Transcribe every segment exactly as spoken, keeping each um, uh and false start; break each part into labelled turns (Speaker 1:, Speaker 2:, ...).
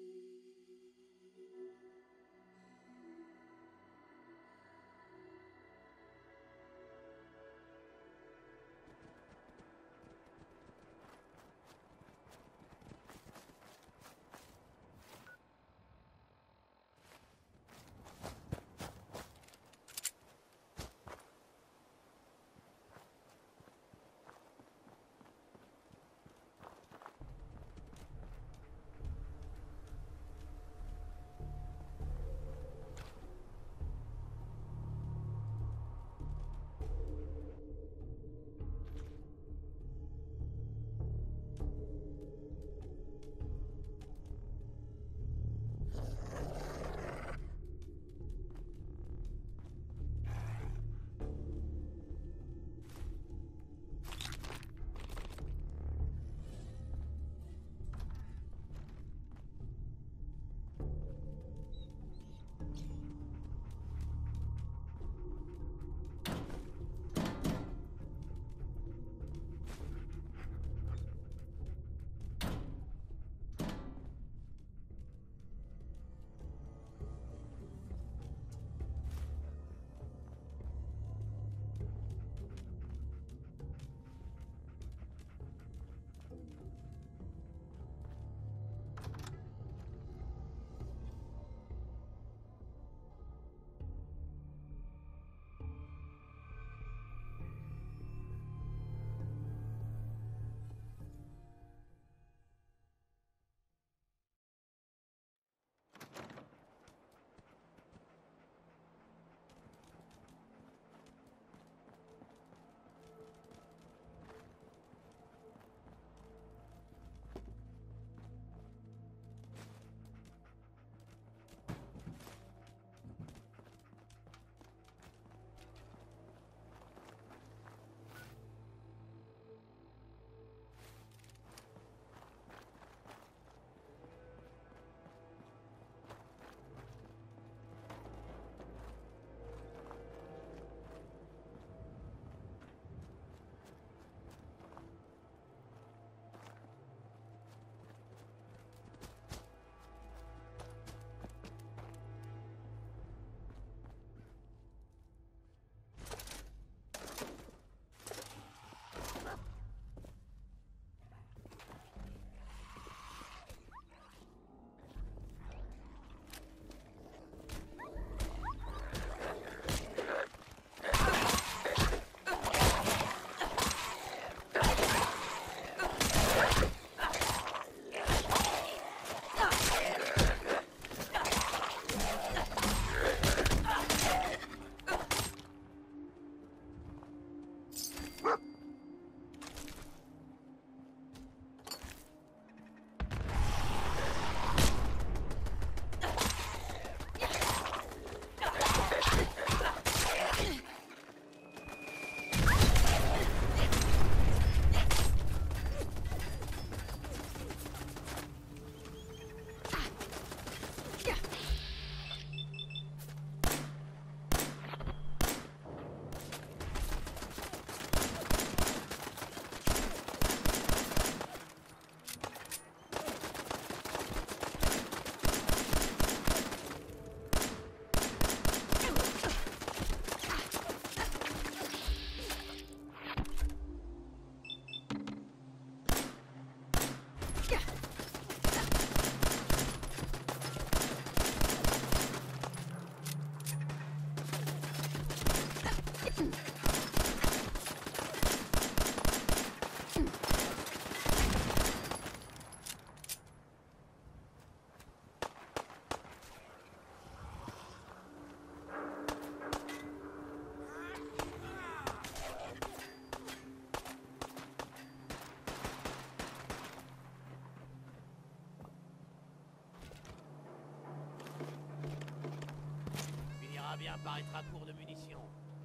Speaker 1: Bien paraîtra court de munitions.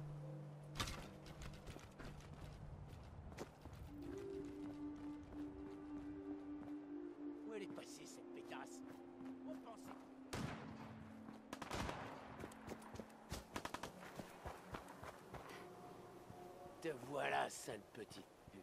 Speaker 1: Où elle est passée cette pétasse? On pensait. Te voilà, sale petite pute.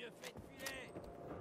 Speaker 1: mieux fait de filer.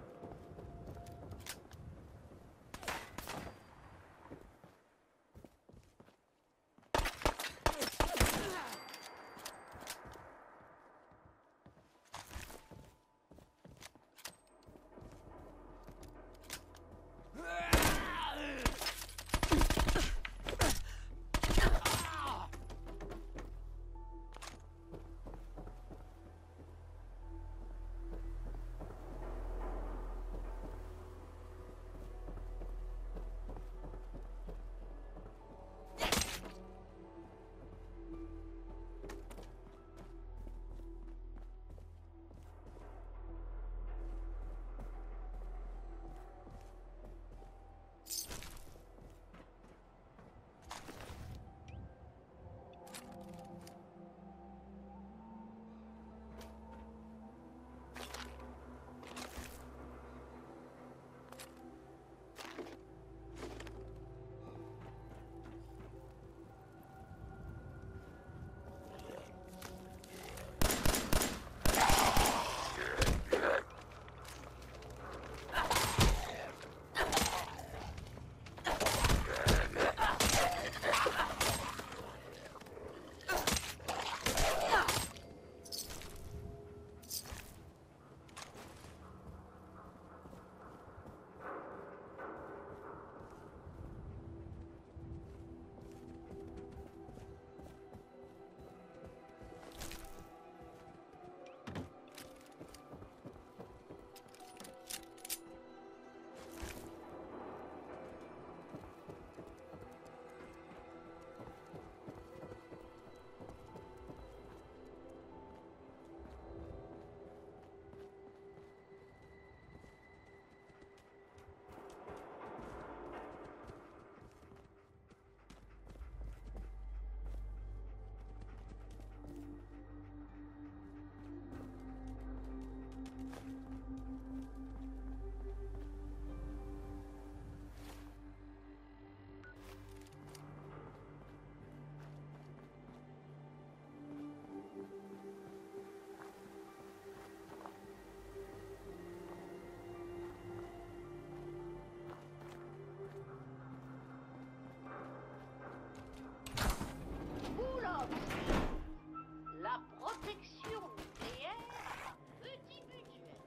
Speaker 2: La protection nucléaire à petit budget.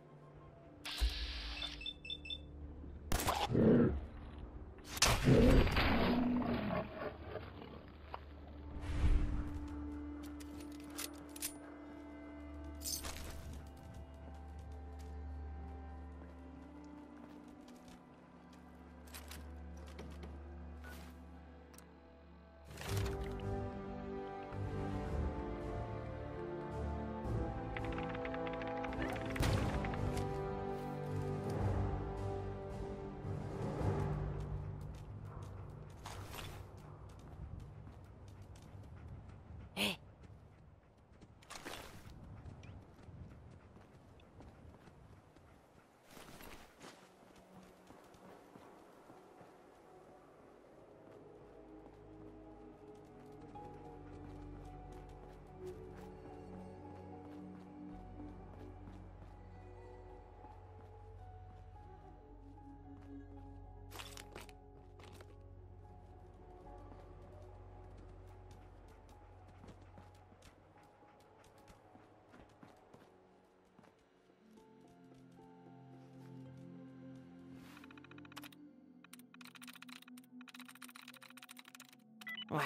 Speaker 3: Ouais.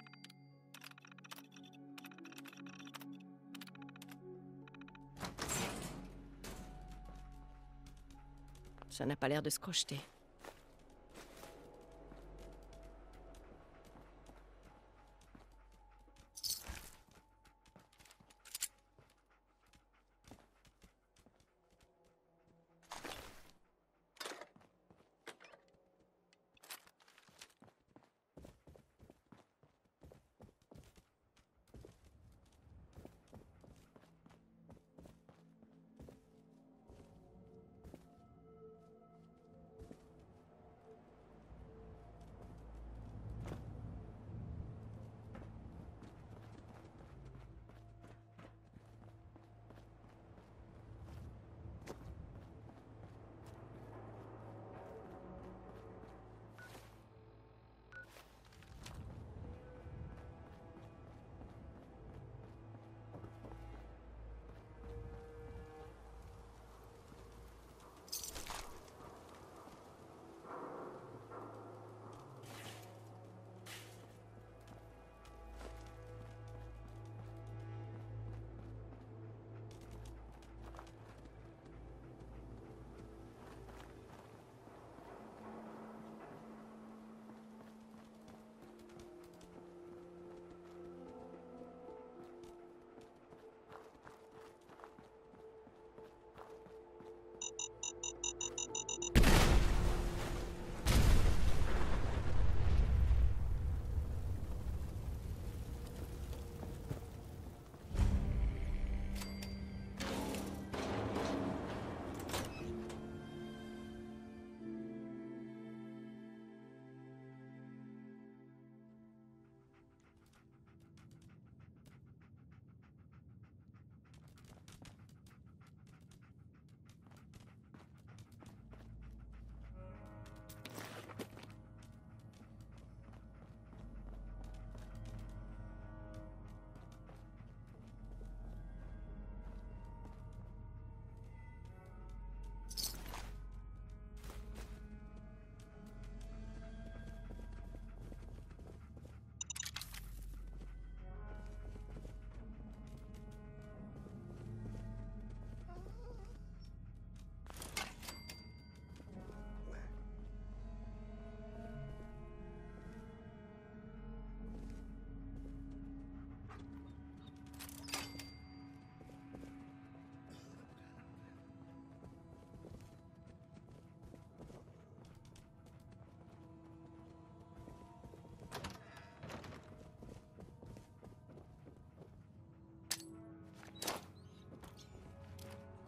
Speaker 3: Ça n'a pas l'air de se crocheter.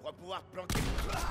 Speaker 1: crois pouvoir planquer...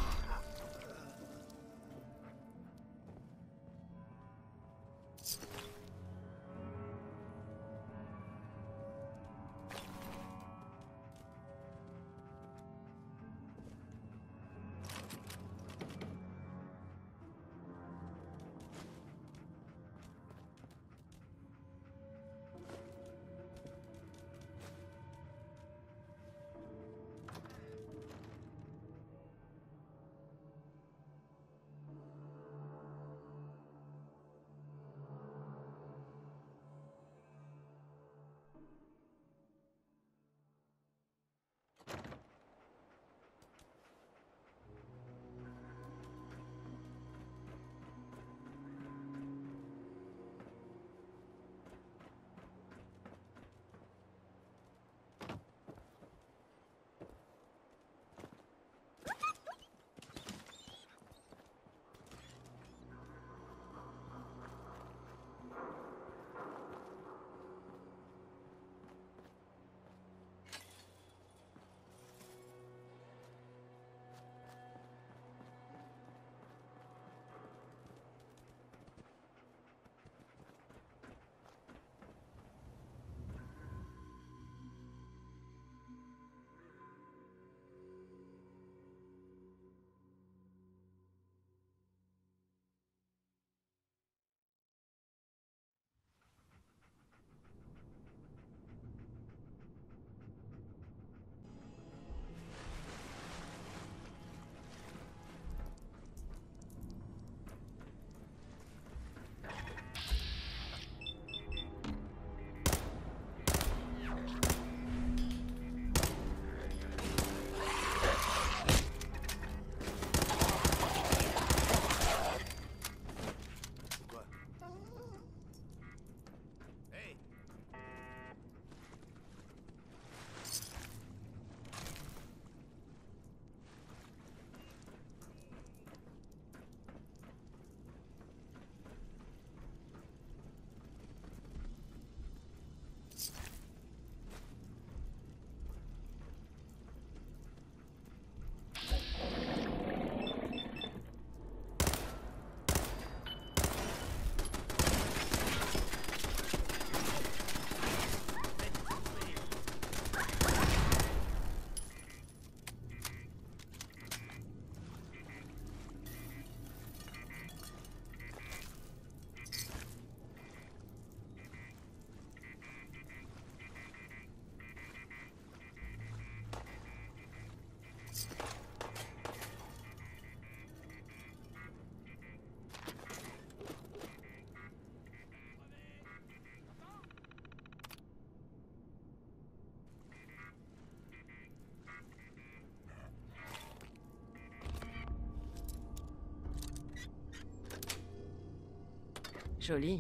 Speaker 3: Joli.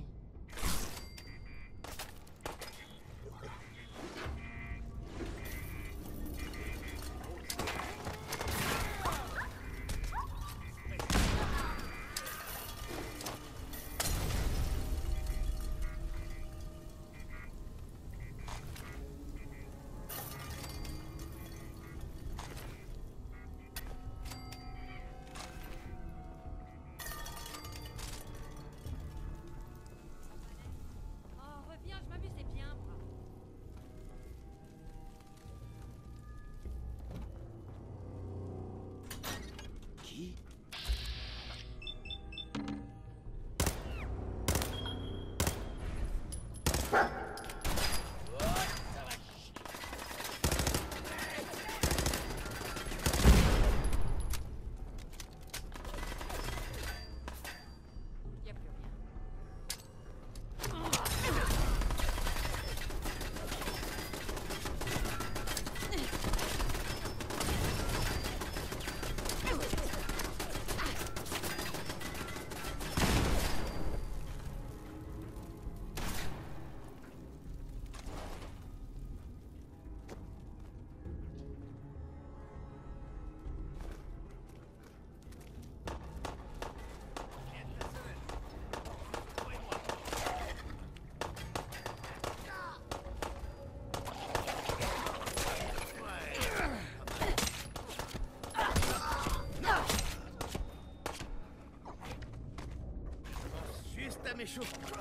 Speaker 1: chaud.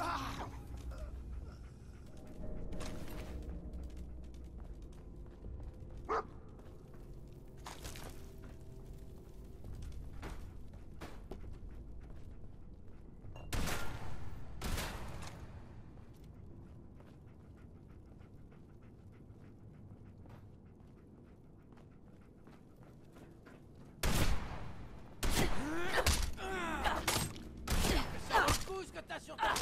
Speaker 1: Sur ta...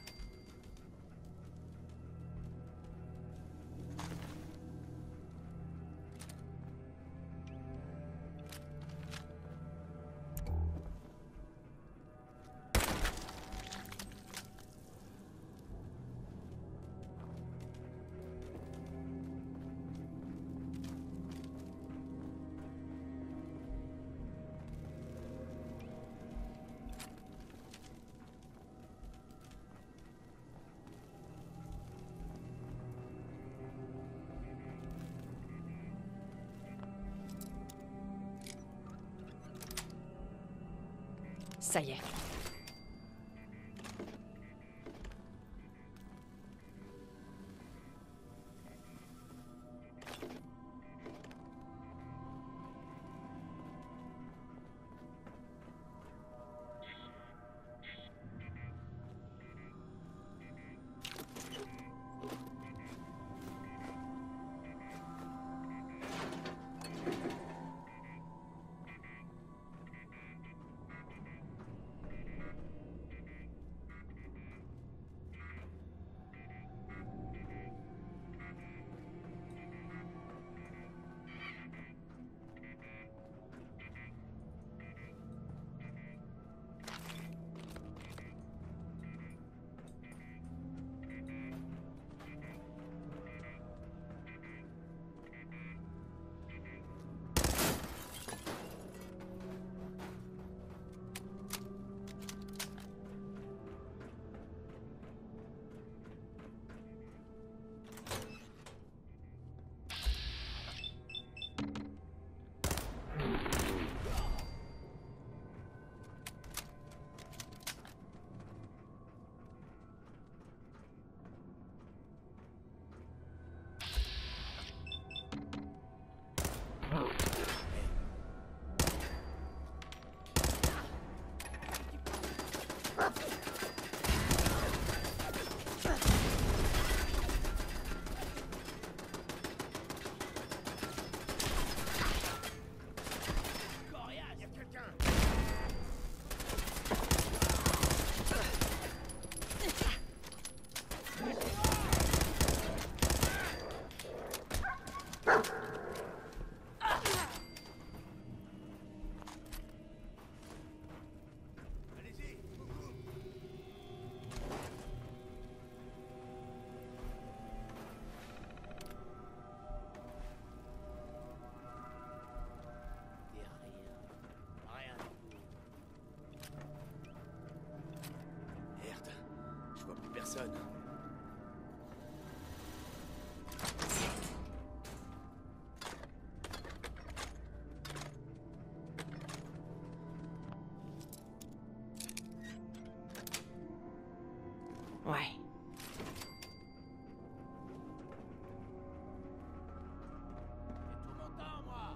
Speaker 3: Ça y est. Personne. Ouais.
Speaker 1: Tout mon temps, moi.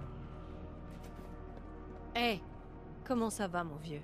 Speaker 3: Hé, hey, comment ça va, mon vieux?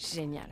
Speaker 3: Génial.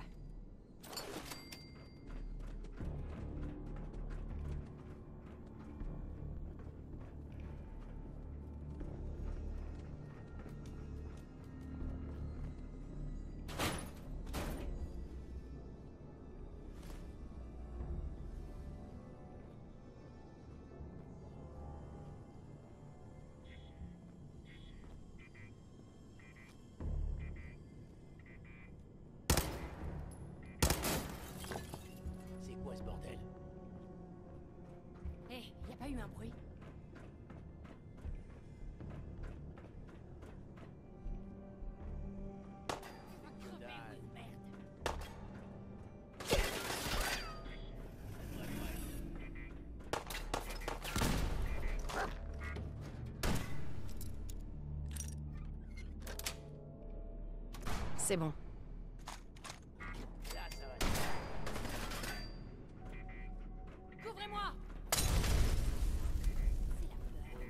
Speaker 1: C'est quoi ce bordel?
Speaker 4: Hé, y a pas eu un bruit?
Speaker 1: Dalle.
Speaker 3: C'est bon.
Speaker 1: Là, ça va.
Speaker 4: Couvrez-moi! C'est la peur.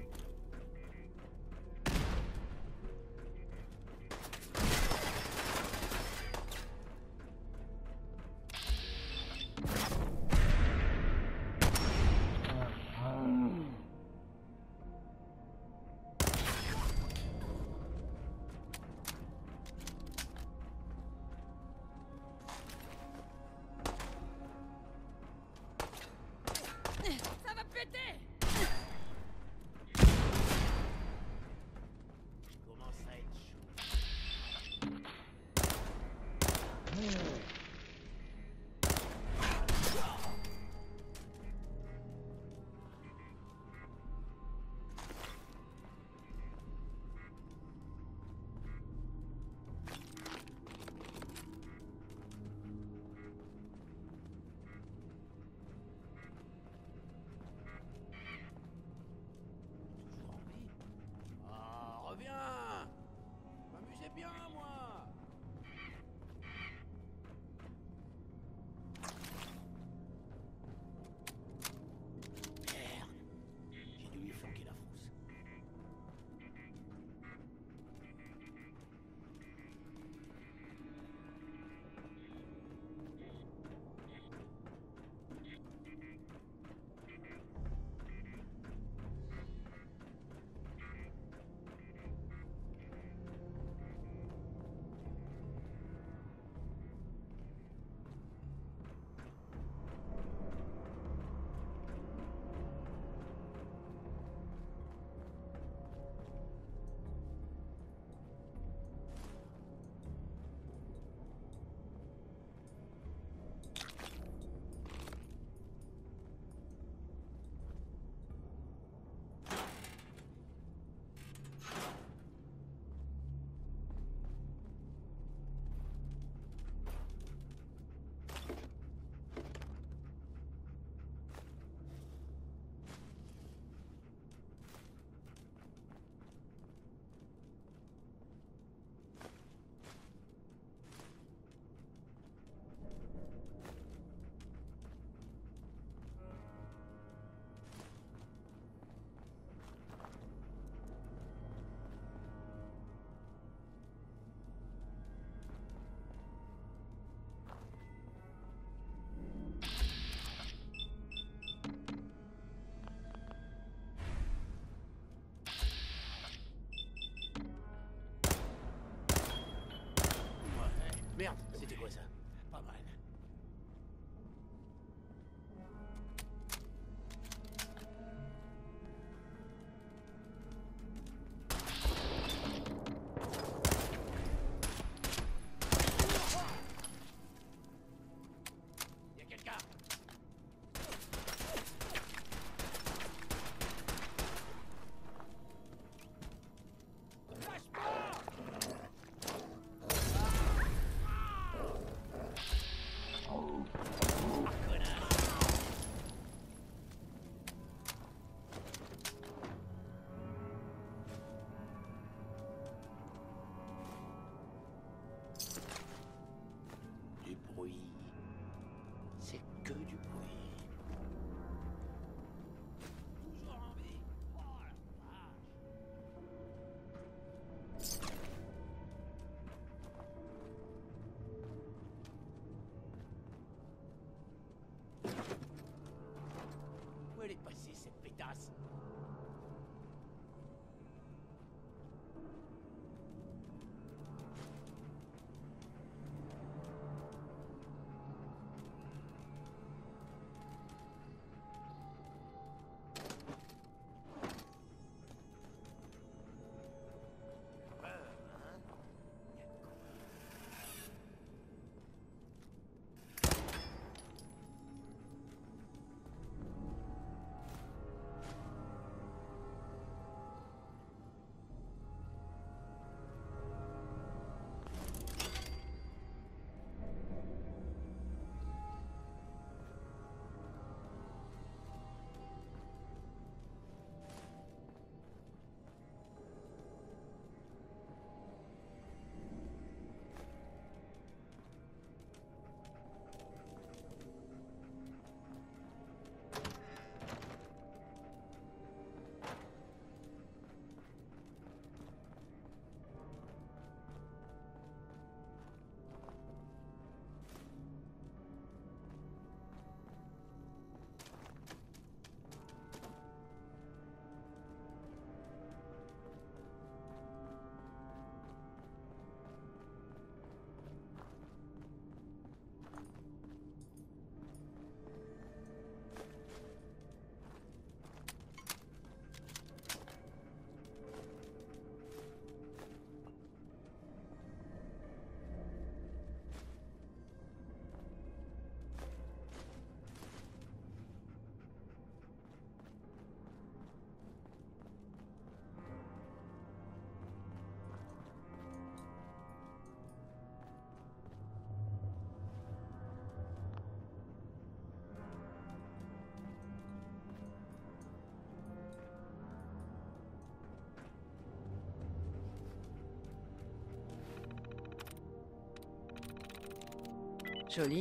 Speaker 3: Joli.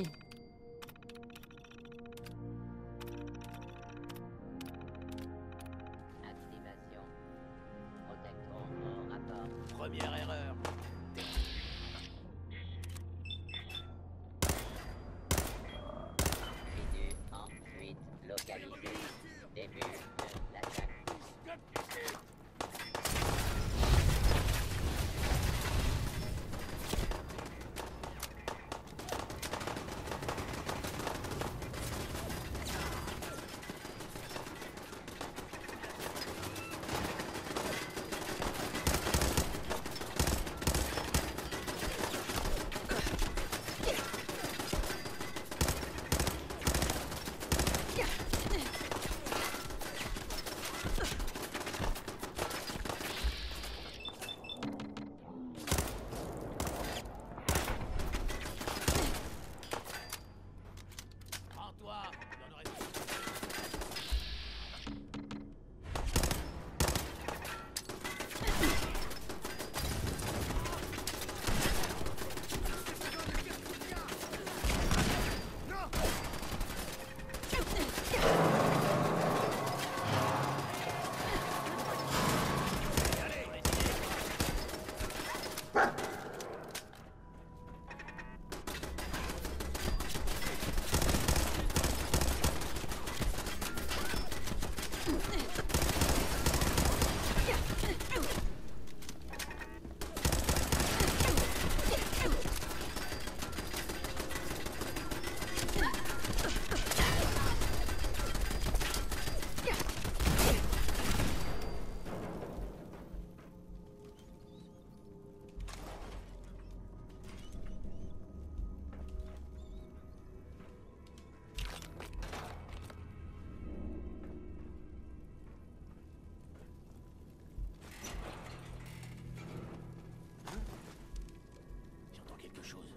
Speaker 5: Activation. Protectron au rapport.
Speaker 1: Première erreur.
Speaker 5: Individu en fuite localisé. Début de l'attaque.
Speaker 1: Prends-toi, il en aurait plus. J'entends quelque chose.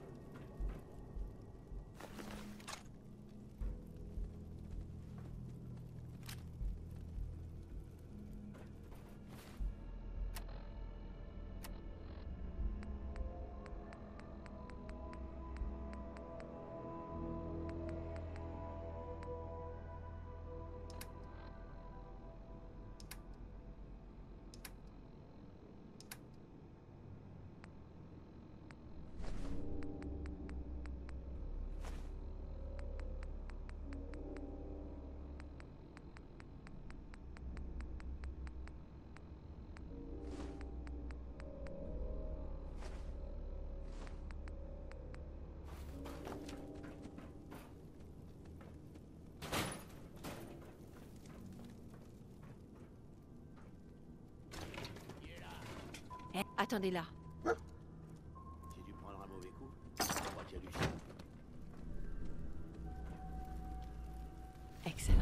Speaker 3: Eh, attendez là.
Speaker 1: J'ai dû prendre un mauvais coup. Je crois qu'il y a du sang.
Speaker 3: Excellent.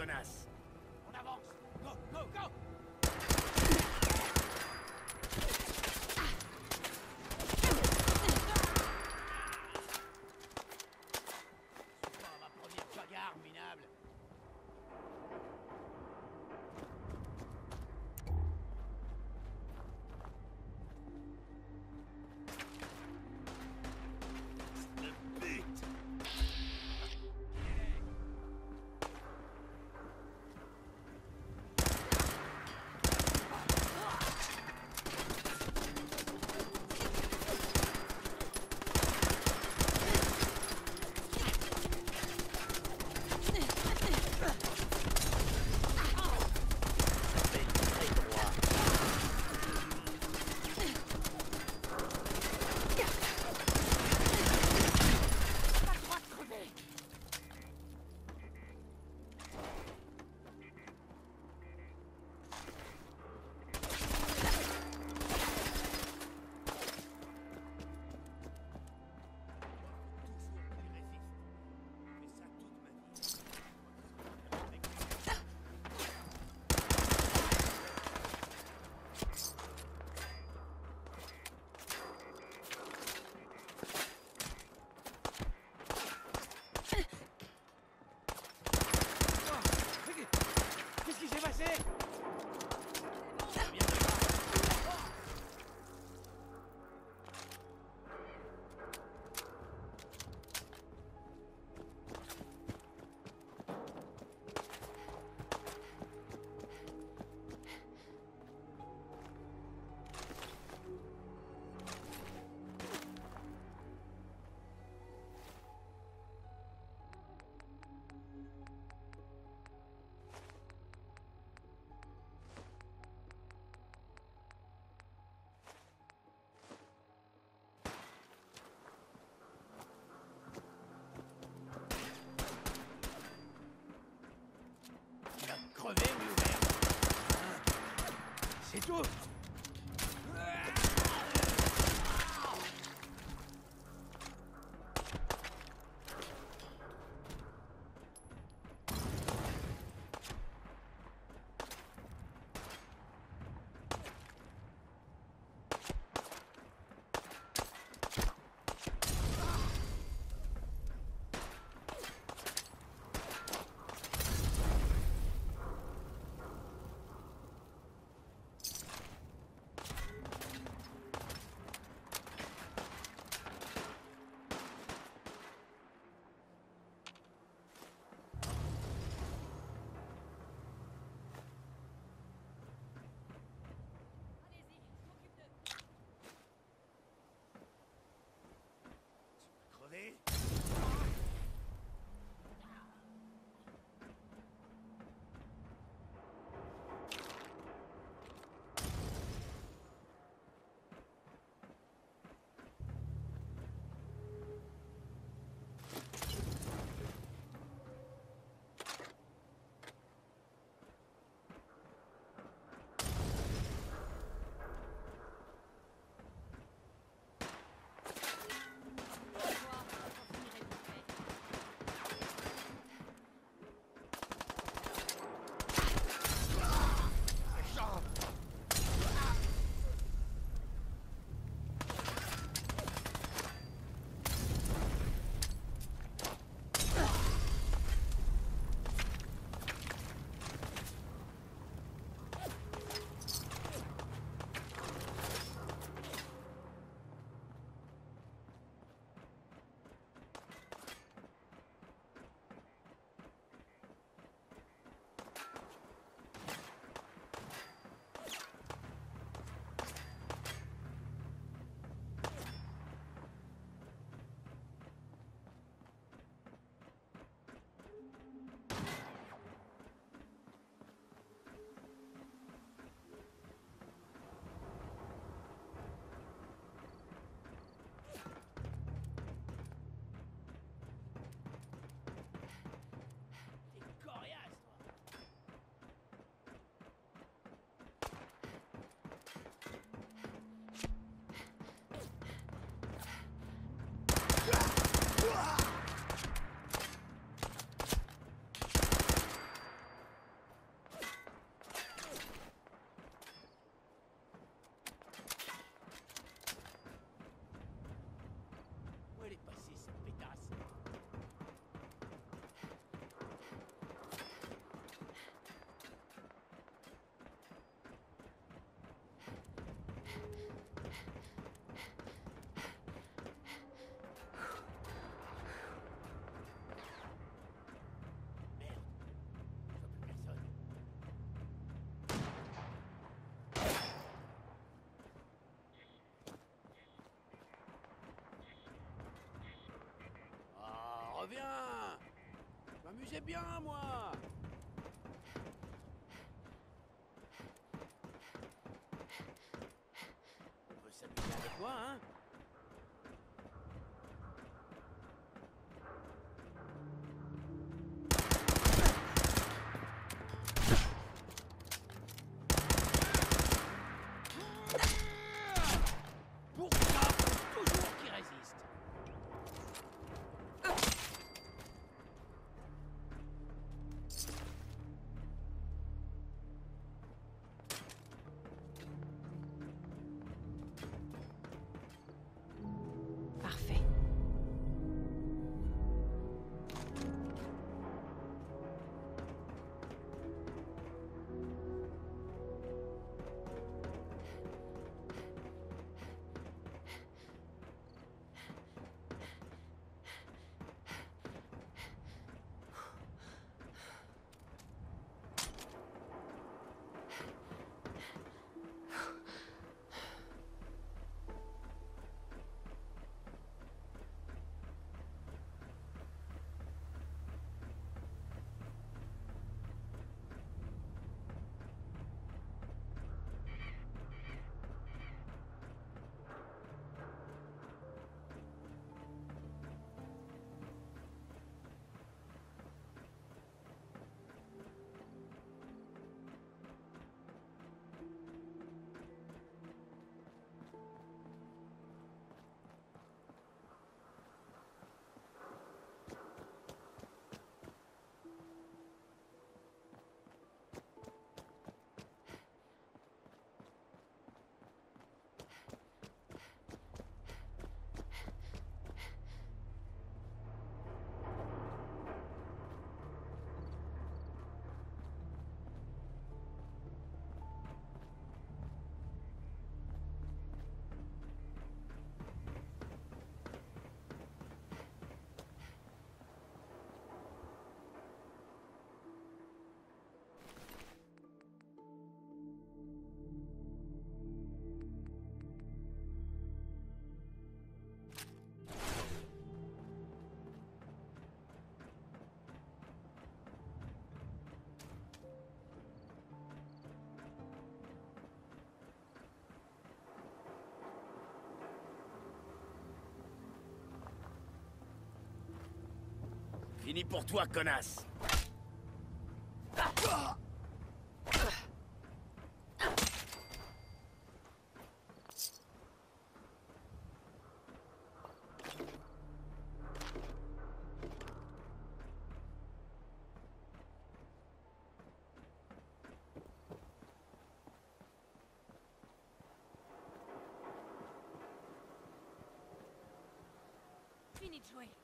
Speaker 1: connasse. On avance. Go, go, go. C'est pas ma première bagarre, minable. viens. Je m'amusais bien, moi. On peut s'amuser avec moi, hein? Pourquoi faut toujours qu'il résiste?
Speaker 3: Parfait.
Speaker 1: Fini pour toi, connasse.
Speaker 4: Fini de jouer.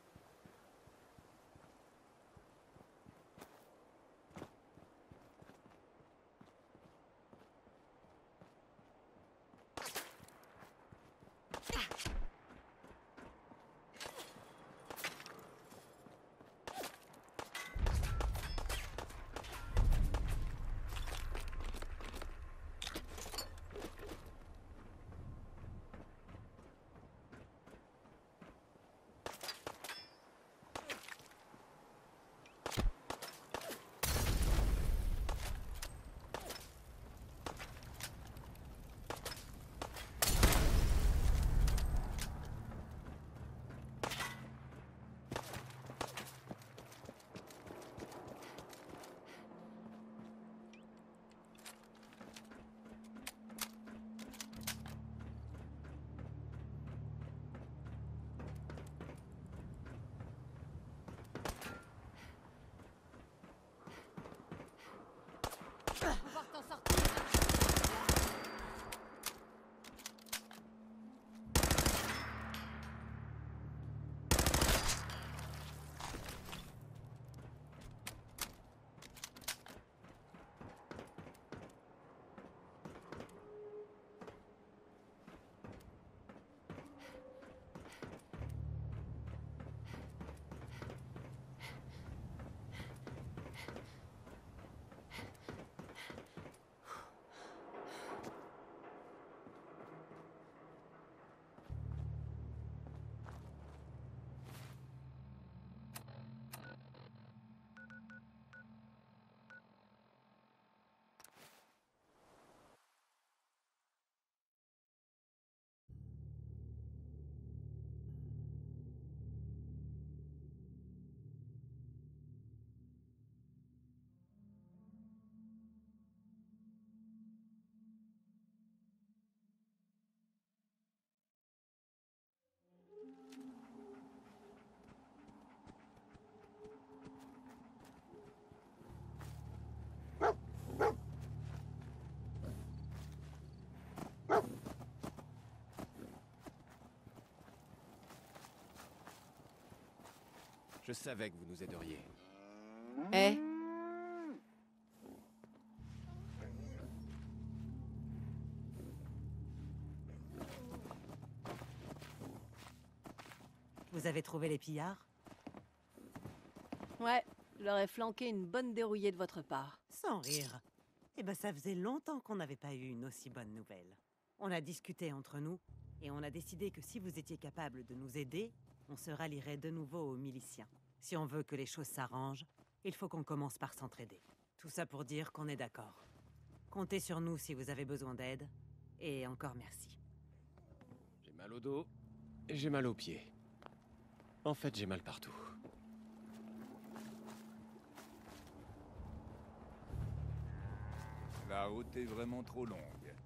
Speaker 6: Je savais que vous nous aideriez.
Speaker 3: Eh,
Speaker 7: Vous avez trouvé les pillards?
Speaker 3: ouais, je leur ai flanqué une bonne dérouillée de votre part.
Speaker 7: Sans rire. Eh ben, ça faisait longtemps qu'on n'avait pas eu une aussi bonne nouvelle. On a discuté entre nous, et on a décidé que si vous étiez capable de nous aider, on se rallierait de nouveau aux miliciens. Si on veut que les choses s'arrangent, il faut qu'on commence par s'entraider. Tout ça pour dire qu'on est d'accord. Comptez sur nous si vous avez besoin d'aide, et encore merci.
Speaker 6: J'ai mal au dos, et j'ai mal aux pieds. En fait, j'ai mal partout.
Speaker 8: La route est vraiment trop longue.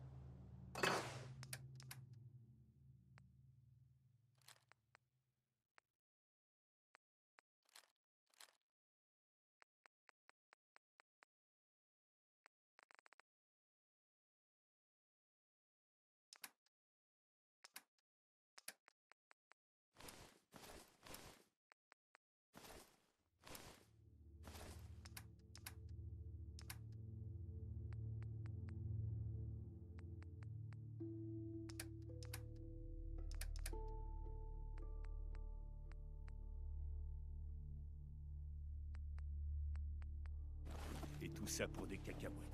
Speaker 8: Et tout ça pour des cacahuètes.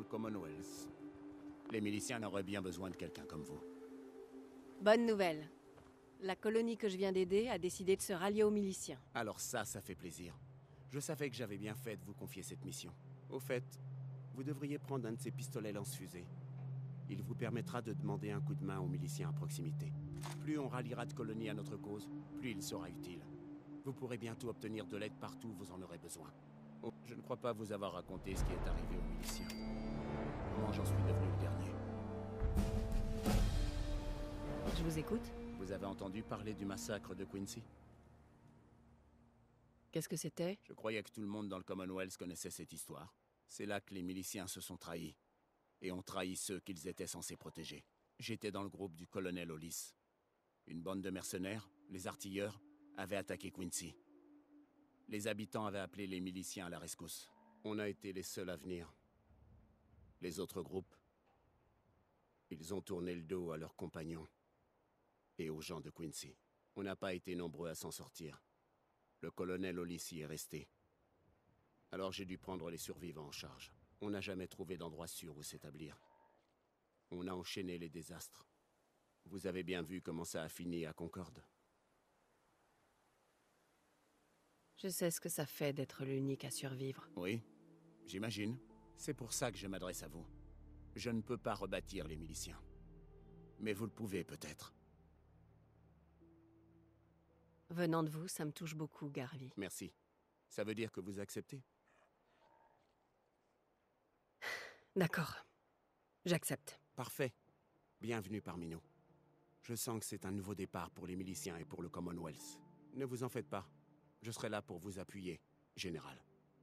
Speaker 9: le Commonwealth. Les miliciens n'auraient bien besoin de quelqu'un comme vous.
Speaker 3: Bonne nouvelle. La colonie que je viens d'aider a décidé de se rallier aux miliciens.
Speaker 9: Alors ça, ça fait plaisir. Je savais que j'avais bien fait de vous confier cette mission. Au fait, vous devriez prendre un de ces pistolets lance-fusées. Il vous permettra de demander un coup de main aux miliciens à proximité. Plus on ralliera de colonies à notre cause, plus il sera utile. Vous pourrez bientôt obtenir de l'aide partout où vous en aurez besoin. Oh, je ne crois pas vous avoir raconté ce qui est arrivé aux miliciens. Comment j'en suis devenu le dernier.
Speaker 3: Je vous écoute.
Speaker 9: Vous avez entendu parler du massacre de Quincy?
Speaker 3: Qu'est-ce que c'était?
Speaker 9: Je croyais que tout le monde dans le Commonwealth connaissait cette histoire. C'est là que les miliciens se sont trahis. Et ont trahi ceux qu'ils étaient censés protéger. J'étais dans le groupe du colonel Hollis. Une bande de mercenaires, les artilleurs, avaient attaqué Quincy. Les habitants avaient appelé les miliciens à la rescousse. On a été les seuls à venir. Les autres groupes, ils ont tourné le dos à leurs compagnons et aux gens de Quincy. On n'a pas été nombreux à s'en sortir. Le colonel Hollis y est resté. Alors j'ai dû prendre les survivants en charge. On n'a jamais trouvé d'endroit sûr où s'établir. On a enchaîné les désastres. Vous avez bien vu comment ça a fini à Concorde.
Speaker 3: Je sais ce que ça fait d'être l'unique à survivre.
Speaker 9: Oui, j'imagine. C'est pour ça que je m'adresse à vous. Je ne peux pas rebâtir les miliciens. Mais vous le pouvez peut-être.
Speaker 3: Venant de vous, ça me touche beaucoup, Garvey.
Speaker 9: Merci. Ça veut dire que vous acceptez?
Speaker 3: D'accord. J'accepte.
Speaker 9: Parfait. Bienvenue parmi nous. Je sens que c'est un nouveau départ pour les miliciens et pour le Commonwealth. Ne vous en faites pas. Je serai là pour vous appuyer, Général.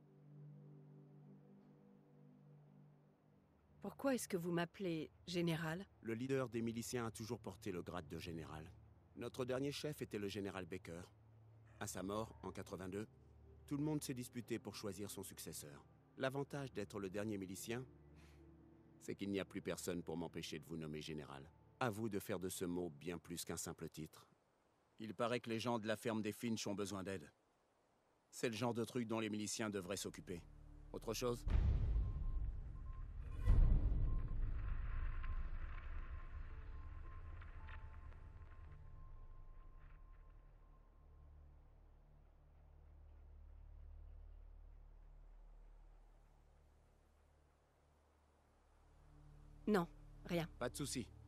Speaker 3: Pourquoi est-ce que vous m'appelez Général?
Speaker 9: Le leader des miliciens a toujours porté le grade de Général. Notre dernier chef était le Général Baker. À sa mort, en quatre-vingt-deux, tout le monde s'est disputé pour choisir son successeur. L'avantage d'être le dernier milicien, c'est qu'il n'y a plus personne pour m'empêcher de vous nommer Général. À vous de faire de ce mot bien plus qu'un simple titre. Il paraît que les gens de la ferme des Finch ont besoin d'aide. C'est le genre de truc dont les miliciens devraient s'occuper. Autre chose?
Speaker 3: Non, rien.
Speaker 9: Pas de souci.